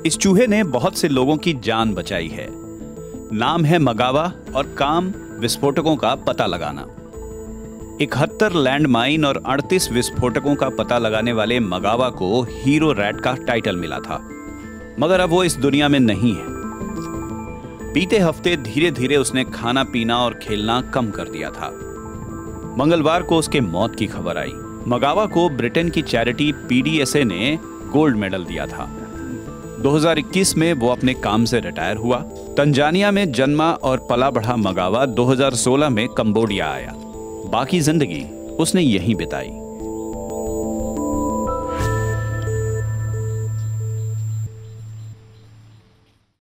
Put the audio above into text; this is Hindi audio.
इस चूहे ने बहुत से लोगों की जान बचाई है। नाम है मगावा और काम विस्फोटकों का पता लगाना। 71 लैंडमाइन और 38 विस्फोटकों का पता लगाने वाले मगावा को हीरो रैट का टाइटल मिला था, मगर अब वो इस दुनिया में नहीं है। बीते हफ्ते धीरे धीरे उसने खाना पीना और खेलना कम कर दिया था। मंगलवार को उसके मौत की खबर आई। मगावा को ब्रिटेन की चैरिटी PDSA ने गोल्ड मेडल दिया था। 2021 में वो अपने काम से रिटायर हुआ। तंजानिया में जन्मा और पला बढ़ा मगावा 2016 में कंबोडिया आया। बाकी जिंदगी उसने यहीं बिताई।